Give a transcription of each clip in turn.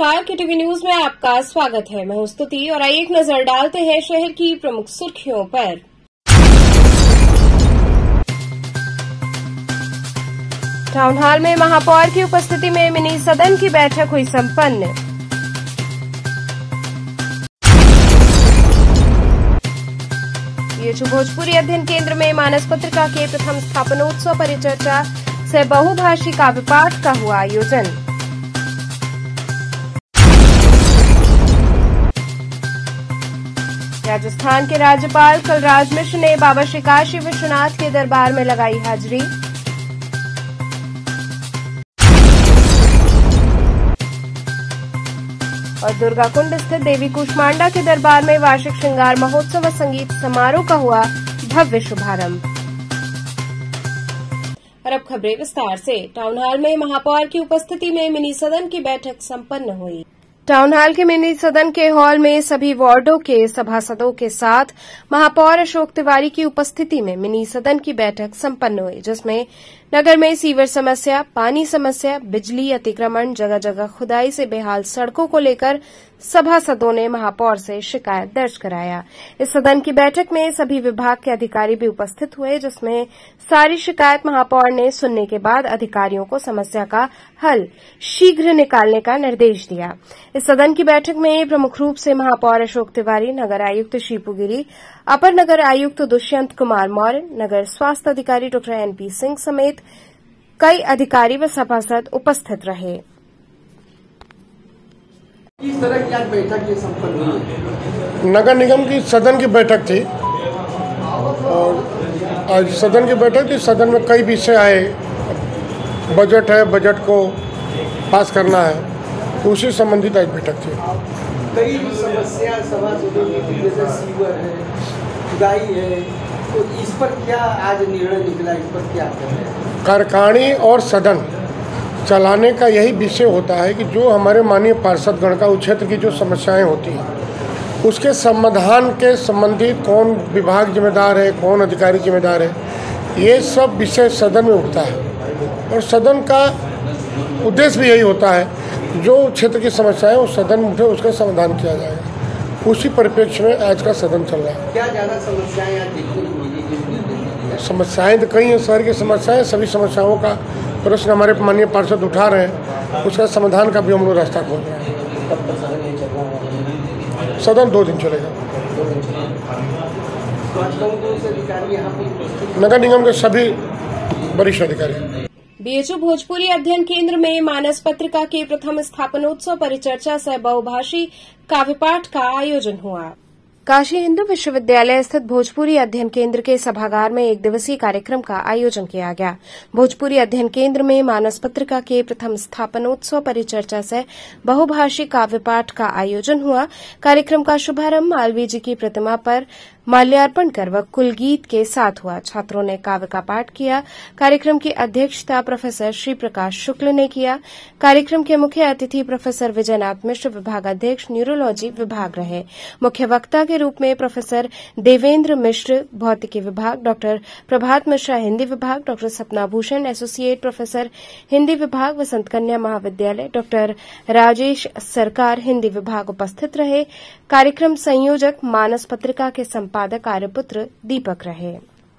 नमस्कार, KTV news में आपका स्वागत है। मैं हूं स्तुति और आइए एक नजर डालते हैं शहर की प्रमुख सुर्खियों पर। टाउन हॉल में महापौर की उपस्थिति में मिनी सदन की बैठक हुई संपन्न। बीएचयू भोजपुरी अध्ययन केंद्र में मानस पत्रिका के प्रथम स्थापनोत्सव परिचर्चा से बहुभाषी काव्य पाठ का हुआ आयोजन। राजस्थान के राज्यपाल कलराज मिश्र ने बाबा श्री काशी विश्वनाथ के दरबार में लगाई हाजिरी। और दुर्गाकुंड स्थित देवी कूष्मांडा के दरबार में वार्षिक श्रृंगार महोत्सव व संगीत समारोह का हुआ भव्य शुभारंभ। और अब खबरें विस्तार से। टाउन हॉल में महापौर की उपस्थिति में मिनी सदन की बैठक संपन्न हुई। टाउन हॉल के मिनी सदन के हॉल में सभी वार्डों के सभासदों के साथ महापौर अशोक तिवारी की उपस्थिति में मिनी सदन की बैठक संपन्न हुई, जिसमें नगर में सीवर समस्या, पानी समस्या, बिजली अतिक्रमण, जगह जगह खुदाई से बेहाल सड़कों को लेकर सभासदों ने महापौर से शिकायत दर्ज कराया। इस सदन की बैठक में सभी विभाग के अधिकारी भी उपस्थित हुए, जिसमें सारी शिकायत महापौर ने सुनने के बाद अधिकारियों को समस्या का हल शीघ्र निकालने का निर्देश दिया। इस सदन की बैठक में प्रमुख रूप से महापौर अशोक तिवारी, नगर आयुक्त शिपू गिरी, अपर नगर आयुक्त दुष्यंत कुमार मौर्य, नगर स्वास्थ्य अधिकारी डॉक्टर एनपी सिंह समेत कई अधिकारी व सभासद उपस्थित रहे। किस तरह की आज बैठक ये संपन्न हुई? नगर निगम की सदन की बैठक थी और आज सदन की बैठक थी। सदन में कई विषय आए। बजट है, बजट को पास करना है, तो उसी संबंधित आज बैठक थी। कई समस्या सभासदों की, जैसे सीवर है, खुदाई है, तो इस पर क्या आज निर्णय निकला? इस पर क्या करें? कार्यकारिणी और सदन चलाने का यही विषय होता है कि जो हमारे माननीय पार्षदगण का उस क्षेत्र की जो समस्याएं होती हैं उसके समाधान के संबंधित कौन विभाग जिम्मेदार है, कौन अधिकारी जिम्मेदार है, ये सब विषय सदन में उठता है। और सदन का उद्देश्य भी यही होता है, जो क्षेत्र की समस्याएं उस सदन में उठे उसका समाधान किया जाएगा। उसी परिप्रेक्ष्य में आज का सदन चल रहा है। क्या ज़्यादा समस्याएं आज देखने को मिली? समस्याएं तो कई हैं, शहर की समस्याएं, सभी समस्याओं का प्रश्न हमारे माननीय पार्षद उठा रहे हैं, उसका समाधान का भी हम लोग रास्ता खोल रहे हैं। सदन 2 दिन चलेगा। नगर निगम के सभी वरिष्ठ अधिकारी। बीएचयू भोजपुरी अध्ययन केंद्र में मानस पत्रिका के प्रथम स्थापनोत्सव परिचर्चा से बहुभाषी काव्य पाठ का आयोजन हुआ। काशी हिंदू विश्वविद्यालय स्थित भोजपुरी अध्ययन केंद्र के सभागार में एक दिवसीय कार्यक्रम का आयोजन किया गया। भोजपुरी अध्ययन केंद्र में मानस पत्रिका के प्रथम स्थापनोत्सव परिचर्चा से बहुभाषी काव्य पाठ का आयोजन हुआ। कार्यक्रम का शुभारंभ मालवीय जी की प्रतिमा पर माल्यार्पण कर व कुलगीत के साथ हुआ। छात्रों ने काव्य का पाठ किया। कार्यक्रम की अध्यक्षता प्रोफेसर श्री प्रकाश शुक्ल ने किया। कार्यक्रम के मुख्य अतिथि प्रोफेसर विजयनाथ मिश्र, विभागाध्यक्ष न्यूरोलॉजी विभाग रहे। मुख्य वक्ता के रूप में प्रोफेसर देवेंद्र मिश्र भौतिकी विभाग, डॉक्टर प्रभात मिश्रा हिंदी विभाग, डॉक्टर सपना भूषण एसोसिएट प्रोफेसर हिंदी विभाग, वसंत कन्या महाविद्यालय, डॉक्टर राजेश सरकार हिंदी विभाग उपस्थित रहे। कार्यक्रम संयोजक मानस पत्रिका के संपादक आर्यपुत्र दीपक रहे।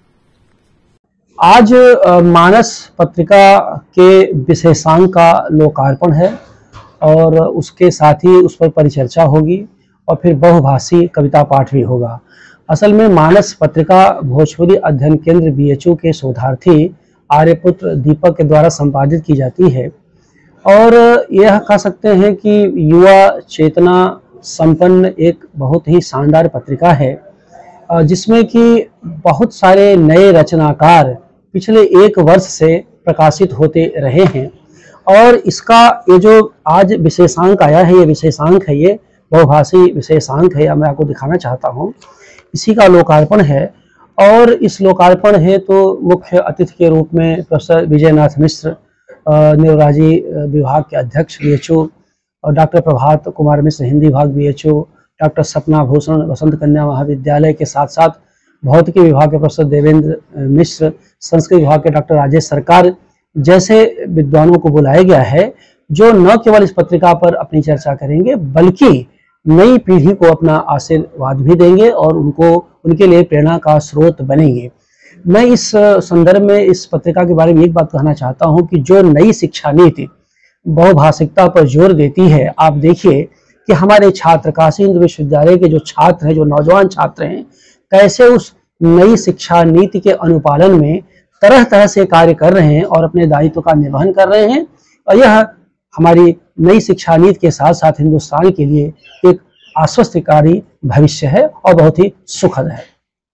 आज मानस पत्रिका के विशेषांक का लोकार्पण है और उसके साथ ही उस पर परिचर्चा होगी और फिर बहुभाषी कविता पाठ भी होगा। असल में मानस पत्रिका भोजपुरी अध्ययन केंद्र बीएचयू के शोधार्थी आर्यपुत्र दीपक के द्वारा संपादित की जाती है और यह कह सकते हैं कि युवा चेतना संपन्न एक बहुत ही शानदार पत्रिका है, जिसमें कि बहुत सारे नए रचनाकार पिछले 1 वर्ष से प्रकाशित होते रहे हैं। और इसका ये जो आज विशेषांक आया है, ये विशेषांक है, ये बहुभाषी विशेषांक है, मैं आपको दिखाना चाहता हूँ। इसी का लोकार्पण है और इस लोकार्पण है तो मुख्य अतिथि के रूप में प्रोफेसर विजयनाथ मिश्र, न्यूरोलॉजी विभाग के अध्यक्ष बीएचयू, और डॉक्टर प्रभात कुमार मिश्र हिंदी विभाग बीएचयू, डॉक्टर सपना भूषण वसंत कन्या महाविद्यालय के साथ साथ भौतिकी विभाग के प्रोफेसर देवेंद्र मिश्र, संस्कृत विभाग के डॉक्टर राजेश सरकार जैसे विद्वानों को बुलाया गया है, जो न केवल इस पत्रिका पर अपनी चर्चा करेंगे बल्कि नई पीढ़ी को अपना आशीर्वाद भी देंगे और उनके लिए प्रेरणा का स्रोत बनेंगे। मैं इस संदर्भ में इस पत्रिका के बारे में एक बात कहना चाहता हूं कि जो नई शिक्षा नीति बहुभाषिकता पर जोर देती है, आप देखिए कि हमारे छात्र काशी हिंदू विश्वविद्यालय के जो छात्र हैं, जो नौजवान छात्र हैं, कैसे उस नई शिक्षा नीति के अनुपालन में तरह तरह से कार्य कर रहे हैं और अपने दायित्व का निर्वहन कर रहे हैं। और यह हमारी नई शिक्षा नीति के साथ साथ हिंदुस्तान के लिए एक आश्वस्तकारी भविष्य है और बहुत ही सुखद है।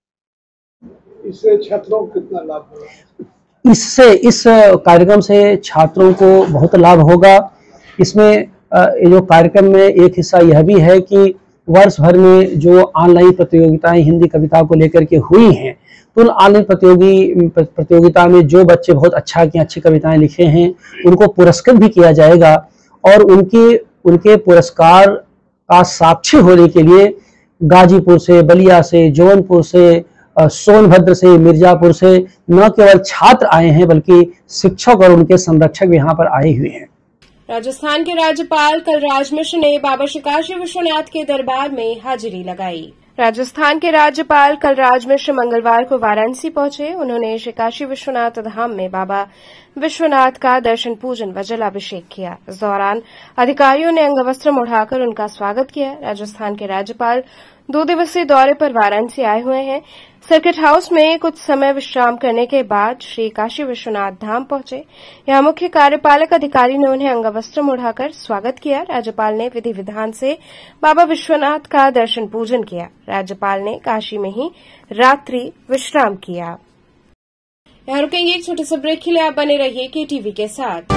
इससे छात्रों को कितना लाभ होगा? इससे इस कार्यक्रम से छात्रों को बहुत लाभ होगा। इसमें जो कार्यक्रम में एक हिस्सा यह भी है कि वर्ष भर में जो ऑनलाइन प्रतियोगिताएं हिंदी कविता को लेकर के हुई हैं, तो उन ऑनलाइन प्रतियोगिता में जो बच्चे बहुत अच्छी कविताएं लिखे हैं उनको पुरस्कृत भी किया जाएगा और उनके पुरस्कार का साक्षी होने के लिए गाजीपुर से, बलिया से, जौनपुर से, सोनभद्र से, मिर्जापुर से न केवल छात्र आए हैं बल्कि शिक्षक और उनके संरक्षक भी यहाँ पर आए हुए हैं। राजस्थान के राज्यपाल कलराज मिश्र ने बाबा श्री काशी विश्वनाथ के दरबार में हाजिरी लगाई। राजस्थान के राज्यपाल कलराज मिश्र मंगलवार को वाराणसी पहुंचे। उन्होंने श्री काशी विश्वनाथ धाम में बाबा विश्वनाथ का दर्शन पूजन व जलाभिषेक किया। इस दौरान अधिकारियों ने अंगवस्त्र ओढ़ाकर उनका स्वागत किया। राजस्थान के राज्यपाल 2 दिवसीय दौरे पर वाराणसी आए हुए हैं। सर्किट हाउस में कुछ समय विश्राम करने के बाद श्री काशी विश्वनाथ धाम पहुंचे। यहां मुख्य कार्यपालक अधिकारी ने उन्हें अंगवस्त्र ओढ़ाकर स्वागत किया। राज्यपाल ने विधि विधान से बाबा विश्वनाथ का दर्शन पूजन किया। राज्यपाल ने काशी में ही रात्रि विश्राम किया। यहां रुकेंगे एक छोटे से ब्रेक के लिए। आप बने रहिए KTV के साथ।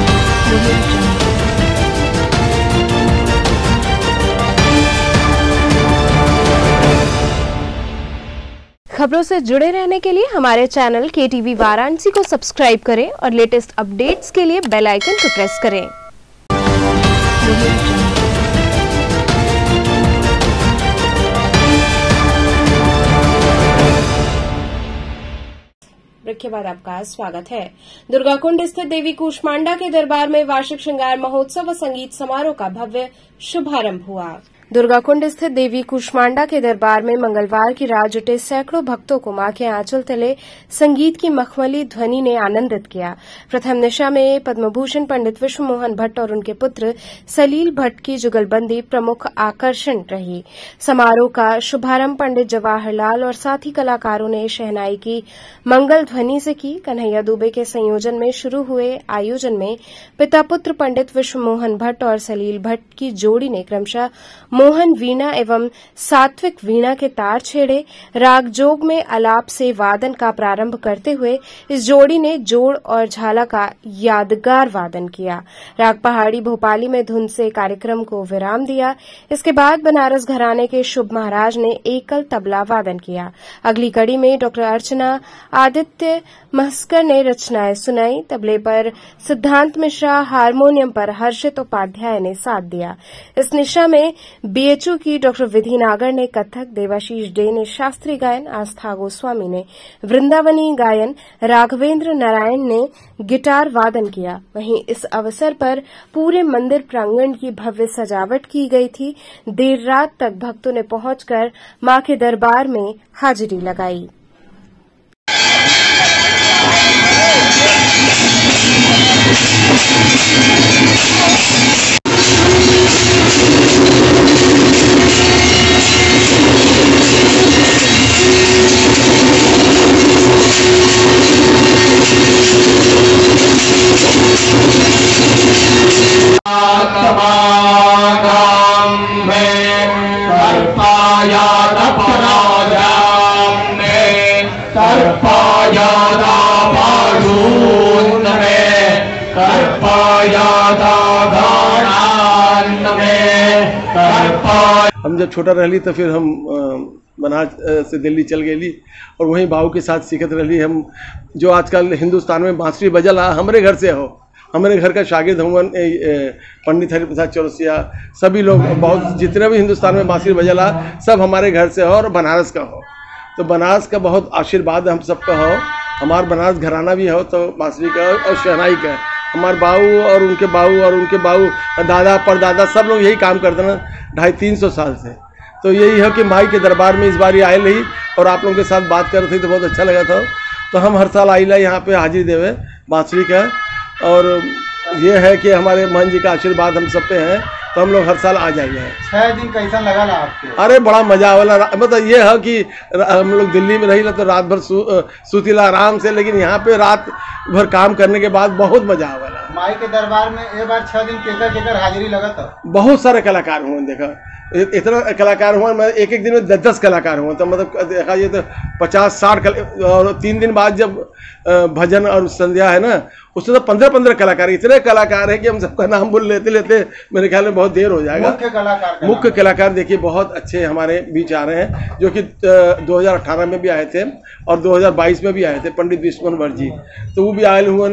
खबरों से जुड़े रहने के लिए हमारे चैनल KTV वाराणसी को सब्सक्राइब करें और लेटेस्ट अपडेट्स के लिए बेल आइकन को प्रेस करें। ब्रेक के बाद आपका स्वागत है। दुर्गाकुंड स्थित देवी कूष्मांडा के दरबार में वार्षिक श्रृंगार महोत्सव व संगीत समारोह का भव्य शुभारंभ हुआ। दुर्गाकुंड स्थित देवी कूष्मांडा के दरबार में मंगलवार की रात जुटे सैकड़ों भक्तों को मां के आंचल तले संगीत की मखमली ध्वनि ने आनंदित किया। प्रथम निशा में पद्मभूषण पंडित विश्व मोहन भट्ट और उनके पुत्र सलील भट्ट की जुगलबंदी प्रमुख आकर्षण रही। समारोह का शुभारंभ पंडित जवाहरलाल और साथी कलाकारों ने शहनाई की मंगल ध्वनि से की। कन्हैया दुबे के संयोजन में शुरू हुए आयोजन में पिता पुत्र पंडित विश्व मोहन भट्ट और सलील भट्ट की जोड़ी ने क्रमशः मोहन वीणा एवं सात्विक वीणा के तार छेड़े। राग जोग में आलाप से वादन का प्रारंभ करते हुए इस जोड़ी ने जोड़ और झाला का यादगार वादन किया। राग पहाड़ी भोपाली में धुन से कार्यक्रम को विराम दिया। इसके बाद बनारस घराने के शुभ महाराज ने एकल तबला वादन किया। अगली कड़ी में डॉक्टर अर्चना आदित्य महस्कर ने रचनाएं सुनाई। तबले पर सिद्धांत मिश्रा, हारमोनियम पर हर्षित उपाध्याय ने साथ दिया। इस निशा में BHU की डॉक्टर विधि नागर ने कथक, देवाशीष डे ने शास्त्रीय गायन, आस्था गोस्वामी ने वृंदावनी गायन, राघवेंद्र नारायण ने गिटार वादन किया। वहीं इस अवसर पर पूरे मंदिर प्रांगण की भव्य सजावट की गई थी। देर रात तक भक्तों ने पहुंचकर मां के दरबार में हाजिरी लगाई। हम जब छोटा रहली तो फिर हम बनारस से दिल्ली चल गई और वहीं भाव के साथ सीखत रही। हम जो आजकल हिंदुस्तान में बांसुरी बजला हमारे घर से हो, हमारे घर का शागिर्द हुआ पंडित हरिप्रसाद चौरसिया, सभी लोग बहुत जितने भी हिंदुस्तान में बांसुरी बजला सब हमारे घर से हो और बनारस का हो। तो बनारस का बहुत आशीर्वाद हम सबका हो। हमारा बनारस घराना भी हो तो बांसुरी का और शहनाई का हमारे बाऊ और उनके बाऊ दादा परदादा सब लोग यही काम करते ना 250-300 साल से। तो यही है कि माई के दरबार में इस बार आए रही और आप लोगों के साथ बात कर रही थी तो बहुत अच्छा लगा था। तो हम हर साल आइला यहाँ पे हाजिरी देवे बांसुरी का, और ये है कि हमारे महन जी का आशीर्वाद हम सब पे है, तो हम लोग हर साल आ जाइए। 6 दिन कैसा लगा ना आपके? अरे बड़ा मजा वाला, मतलब ये है कि हम लोग दिल्ली में रही तो रात भर सुतीला आराम से, लेकिन यहाँ पे रात भर काम करने के बाद बहुत मजा आवेला। माई के दरबार में एक बार 6 दिन केकर हाजिरी लगा था? बहुत सारे कलाकार हुए, देखा इतना कलाकार हुआ, मैं एक दिन में 10-10 कलाकार हुआ, तो मतलब देखा ये तो 50-60 और 3 दिन बाद जब भजन और संध्या है ना, उसमें तो 15-15 कलाकार, इतने कलाकार है कि हम सबका नाम बोल लेते मेरे ख्याल में बहुत देर हो जाएगा। मुख्य कलाकार देखिए बहुत अच्छे हमारे बीच आ रहे हैं, जो कि 2018 में भी आए थे और 2022 में भी आए थे, पंडित विश्वनाथ जी, तो वो भी आए हुए।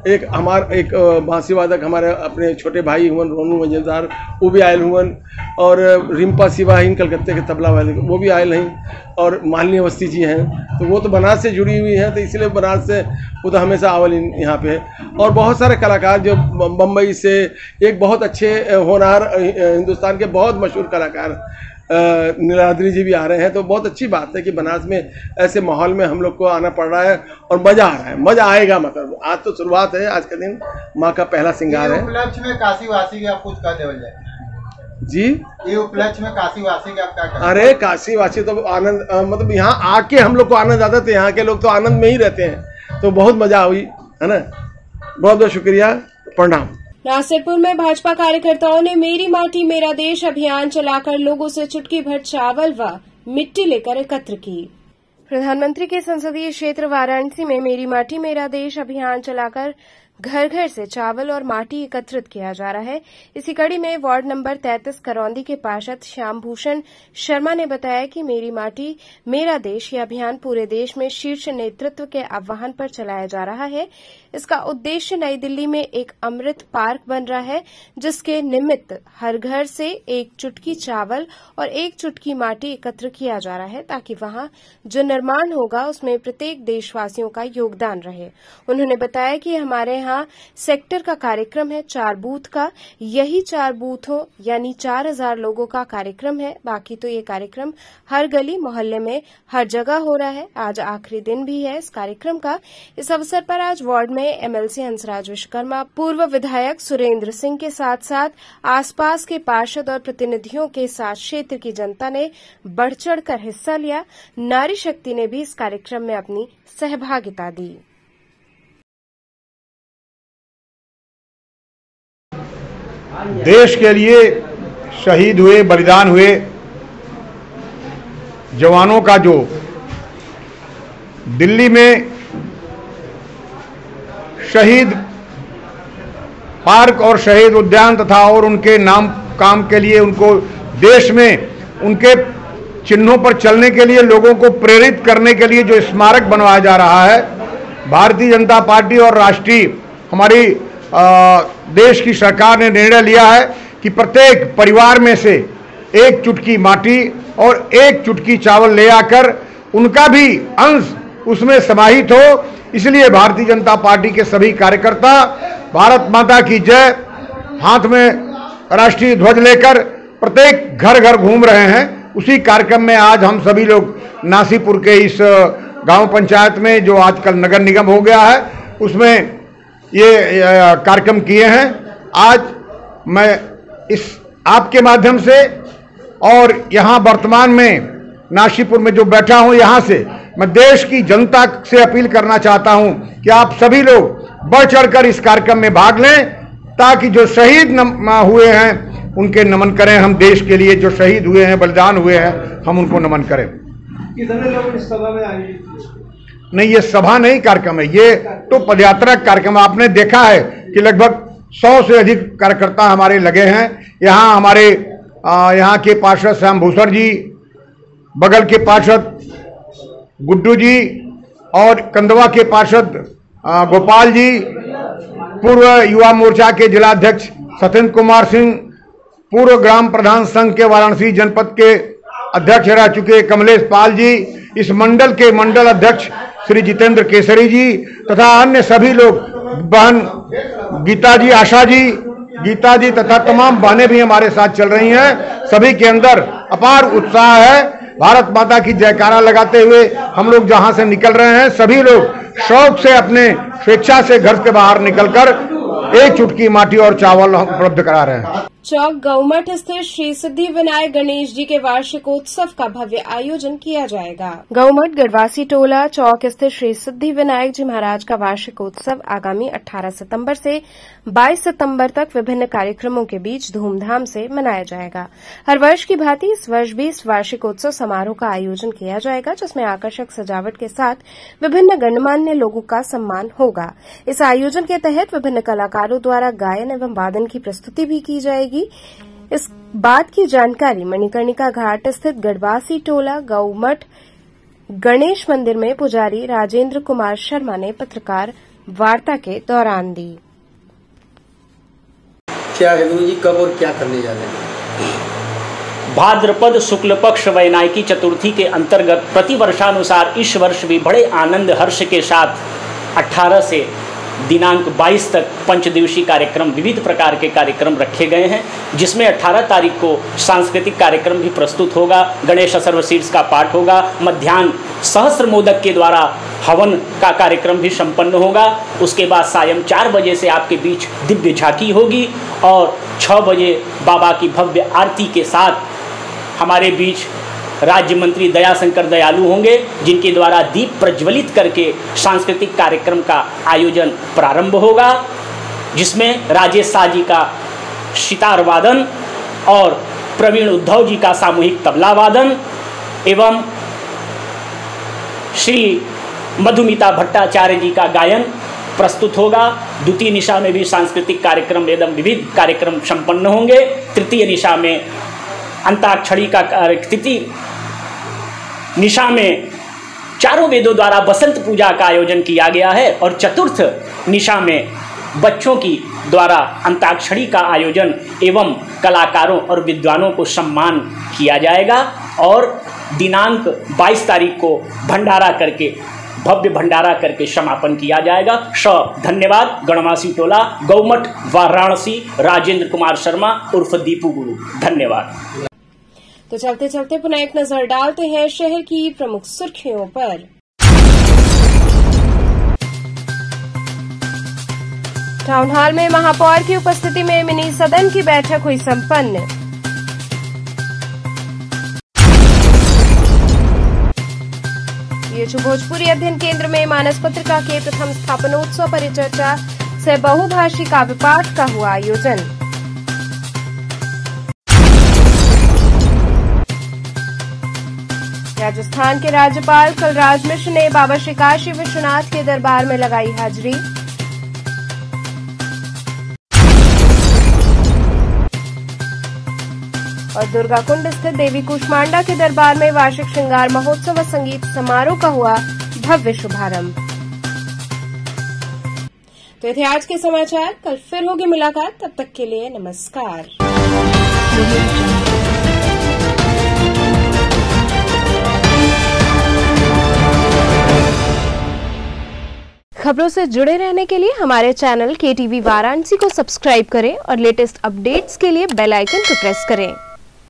एक बांसी वादक हमारे अपने छोटे भाई हुए रोनू मजेदार, वो भी आए हुए, और रिम्पा सिवाहिन कलकत्ते के तबला वाले वो भी आए नहीं, और मालिनी अवस्थी जी हैं, तो वो तो बनारस से जुड़ी हुई हैं, तो इसलिए बनारस से वो तो हमेशा आवल यहाँ पे। और बहुत सारे कलाकार जो बम्बई से, एक बहुत अच्छे होनहार हिंदुस्तान के बहुत मशहूर कलाकार नीलाद्री जी भी आ रहे हैं। तो बहुत अच्छी बात है कि बनारस में ऐसे माहौल में हम लोग को आना पड़ रहा है और मज़ा आ रहा है, मज़ा आएगा। मतलब आज तो शुरुआत है, आज के दिन माँ का पहला श्रृंगार है। उपलक्ष्य में काशीवासी के आप कुछ कह देवल जाए जी, ये उपलक्ष्य में काशीवासी का आप क्या कहते हैं? अरे काशीवासी तो आनंद, मतलब यहाँ आके हम लोग को आनंद आता है, तो यहाँ के लोग तो आनंद में ही रहते हैं, तो बहुत मजा हुई है ना। बहुत बहुत शुक्रिया, प्रणाम। नासिरपुर में भाजपा कार्यकर्ताओं ने मेरी माटी मेरा देश अभियान चलाकर लोगों से चुटकी भर चावल व मिट्टी लेकर एकत्र की। प्रधानमंत्री के संसदीय क्षेत्र वाराणसी में मेरी माटी मेरा देश अभियान चलाकर घर घर से चावल और माटी एकत्रित किया जा रहा है। इसी कड़ी में वार्ड नंबर 33 करौंदी के पार्षद श्याम भूषण शर्मा ने बताया कि मेरी माटी मेरा देश ये अभियान पूरे देश में शीर्ष नेतृत्व के आह्वान पर चलाया जा रहा है। इसका उद्देश्य नई दिल्ली में एक अमृत पार्क बन रहा है, जिसके निमित्त हर घर से एक चुटकी चावल और एक चुटकी माटी एकत्र किया जा रहा है, ताकि वहां जो निर्माण होगा उसमें प्रत्येक देशवासियों का योगदान रहे। उन्होंने बताया कि हमारे यहाँ सेक्टर का कार्यक्रम है 4 बूथ का, यही 4 बूथों यानी 4000 लोगों का कार्यक्रम है। बाकी तो ये कार्यक्रम हर गली मोहल्ले में हर जगह हो रहा है। आज आखिरी दिन भी है इस कार्यक्रम का। इस अवसर पर आज वार्ड में एमएलसी हंसराज विश्वकर्मा, पूर्व विधायक सुरेंद्र सिंह के साथ साथ आसपास के पार्षद और प्रतिनिधियों के साथ क्षेत्र की जनता ने बढ़ चढ़कर हिस्सा लिया। नारी शक्ति ने भी इस कार्यक्रम में अपनी सहभागिता दी। देश के लिए शहीद हुए, बलिदान हुए जवानों का जो दिल्ली में शहीद पार्क और शहीद उद्यान तथा और उनके नाम काम के लिए उनको देश में उनके चिन्हों पर चलने के लिए लोगों को प्रेरित करने के लिए जो स्मारक बनवाया जा रहा है, भारतीय जनता पार्टी और राष्ट्रीय हमारी देश की सरकार ने निर्णय लिया है कि प्रत्येक परिवार में से एक चुटकी माटी और एक चुटकी चावल ले आकर उनका भी अंश उसमें समाहित हो। इसलिए भारतीय जनता पार्टी के सभी कार्यकर्ता भारत माता की जय हाथ में राष्ट्रीय ध्वज लेकर प्रत्येक घर घर घूम रहे हैं। उसी कार्यक्रम में आज हम सभी लोग नासीपुर के इस गांव पंचायत में, जो आजकल नगर निगम हो गया है, उसमें ये कार्यक्रम किए हैं। आज मैं इस आपके माध्यम से और यहाँ वर्तमान में नासीपुर में जो बैठा हूँ, यहाँ से मैं देश की जनता से अपील करना चाहता हूँ कि आप सभी लोग बढ़ चढ़कर इस कार्यक्रम में भाग लें, ताकि जो शहीद हुए हैं उनके नमन करें। हम देश के लिए जो शहीद हुए हैं, बलिदान हुए हैं, हम उनको नमन करें। कितने लोग इस सभा में आएंगे? नहीं, ये सभा नहीं कार्यक्रम है, ये तो पदयात्रा कार्यक्रम। आपने देखा है कि लगभग 100 से अधिक कार्यकर्ता हमारे लगे हैं। यहाँ हमारे यहाँ के पार्षद श्याम भूषण जी, बगल के पार्षद गुड्डू जी और कंदवा के पार्षद गोपाल जी, पूर्व युवा मोर्चा के जिलाध्यक्ष सत्येंद्र कुमार सिंह, पूर्व ग्राम प्रधान संघ के वाराणसी जनपद के अध्यक्ष रह चुके कमलेश पाल जी, इस मंडल के मंडल अध्यक्ष श्री जितेंद्र केसरी जी तथा अन्य सभी लोग बहन गीता जी तथा तमाम बहनें भी हमारे साथ चल रही हैं। सभी के अंदर अपार उत्साह है। भारत माता की जयकारा लगाते हुए हम लोग जहां से निकल रहे हैं, सभी लोग शौक से अपने स्वेच्छा से घर के बाहर निकलकर एक चुटकी माटी और चावल उपलब्ध करा रहे हैं। चौक गौमठ स्थित श्री सिद्धि विनायक गणेश जी के वार्षिकोत्सव का भव्य आयोजन किया जाएगा। गौमठ गढ़वासी टोला चौक स्थित श्री सिद्धि विनायक जी महाराज का वार्षिकोत्सव आगामी 18 सितंबर से 22 सितंबर तक विभिन्न कार्यक्रमों के बीच धूमधाम से मनाया जाएगा। हर वर्ष की भांति इस वर्ष भी इस वार्षिकोत्सव समारोह का आयोजन किया जाएगा, जिसमें आकर्षक सजावट के साथ विभिन्न गणमान्य लोगों का सम्मान होगा। इस आयोजन के तहत विभिन्न कलाकारों द्वारा गायन एवं वादन की प्रस्तुति भी की जाएगी। इस बात की जानकारी मणिकर्णिका घाट स्थित गढ़वासी टोला गौमठ गणेश मंदिर में पुजारी राजेंद्र कुमार शर्मा ने पत्रकार वार्ता के दौरान दी। क्या है गुरु जी, कब और क्या करने जा रहे हैं? भाद्रपद शुक्ल पक्ष वैनायकी चतुर्थी के अंतर्गत प्रतिवर्षानुसार इस वर्ष भी बड़े आनंद हर्ष के साथ 18 से दिनांक 22 तक पंचदिवसीय कार्यक्रम, विविध प्रकार के कार्यक्रम रखे गए हैं, जिसमें 18 तारीख को सांस्कृतिक कार्यक्रम भी प्रस्तुत होगा। गणेश सर्वशीर्ष का पाठ होगा। मध्याह्न सहस्त्र मोदक के द्वारा हवन का कार्यक्रम भी संपन्न होगा। उसके बाद सायं 4 बजे से आपके बीच दिव्य झांकी होगी और 6 बजे बाबा की भव्य आरती के साथ हमारे बीच राज्य मंत्री दयाशंकर दयालु होंगे, जिनके द्वारा दीप प्रज्वलित करके सांस्कृतिक कार्यक्रम का आयोजन प्रारंभ होगा, जिसमें राजेश शाह जी का सितार वादन और प्रवीण उद्धव जी का सामूहिक तबला वादन एवं श्री मधुमिता भट्टाचार्य जी का गायन प्रस्तुत होगा। द्वितीय निशा में भी सांस्कृतिक कार्यक्रम एवं विविध कार्यक्रम संपन्न होंगे। तृतीय निशा में अंताक्षरी का तृतीय निशा में चारों वेदों द्वारा बसंत पूजा का आयोजन किया गया है और चतुर्थ निशा में बच्चों की द्वारा अंताक्षरी का आयोजन एवं कलाकारों और विद्वानों को सम्मान किया जाएगा और दिनांक 22 तारीख को भव्य भंडारा करके समापन किया जाएगा। धन्यवाद। गणवासी टोला गौमठ वाराणसी राजेंद्र कुमार शर्मा उर्फ दीपू गुरु। धन्यवाद। तो चलते चलते पुनः एक नजर डालते हैं शहर की प्रमुख सुर्खियों पर। टाउन हॉल में महापौर की उपस्थिति में मिनी सदन की बैठक हुई संपन्न। बीएचयू भोजपुरी अध्ययन केंद्र में मानस पत्रिका के प्रथम स्थापनोत्सव परिचर्चा से बहुभाषी काव्य पाठ का हुआ आयोजन। राजस्थान के राज्यपाल कलराज मिश्र ने बाबा श्री काशी विश्वनाथ के दरबार में लगाई हाजिरी। और दुर्गाकुंड स्थित देवी कुष्मांडा के दरबार में वार्षिक श्रृंगार महोत्सव व संगीत समारोह का हुआ भव्य शुभारंभ। तो ये थे आज के समाचार। कल फिर होगी मुलाकात, तब तक के लिए नमस्कार। खबरों से जुड़े रहने के लिए हमारे चैनल KTV वाराणसी को सब्सक्राइब करें और लेटेस्ट अपडेट्स के लिए बेल आइकन को प्रेस करें।